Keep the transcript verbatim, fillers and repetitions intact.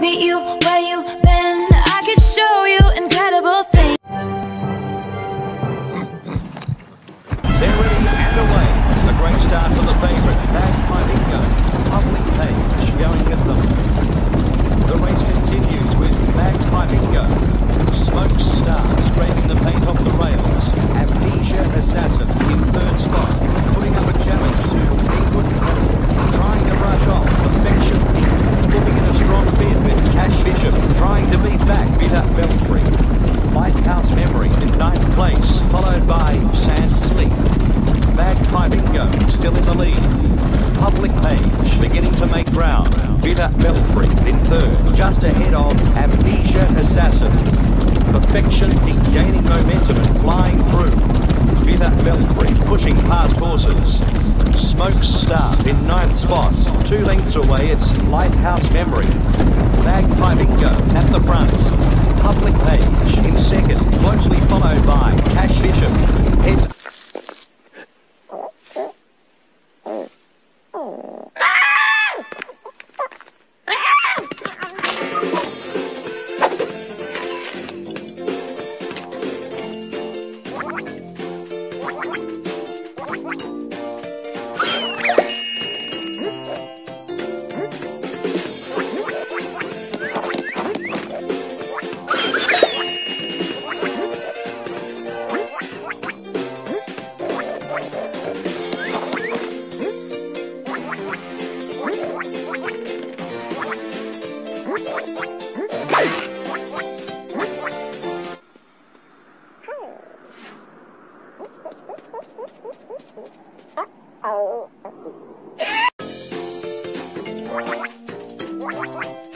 meet you where you've been. I could show you incredible things. They're ready and away. A great start for the favourite, Crackè Rush. Public page going at them. The race continues with Crackè Rush. Smoke Star scraping the paint off the rails. Amnesia Assassin in third spot, putting up a challenge to Equid Health, trying to rush off Perfection. Looking in a strong bid with Cash Bishop, trying to beat back Bitter Belfry. Lighthouse Memory in ninth place, followed by Sand Sleep. Bagpiping Go still in the lead. Public Page beginning to make ground. Bitter Belfry in third, just ahead of Amnesia Assassin. Perfection gaining momentum and flying through. Bitter Belfry pushing past horses. Smoke Star in ninth spot. Two lengths away, it's Lighthouse Memory. Bagpiping Go at the front. Public Page in second, closely followed by Cash Bishop. It's Oh.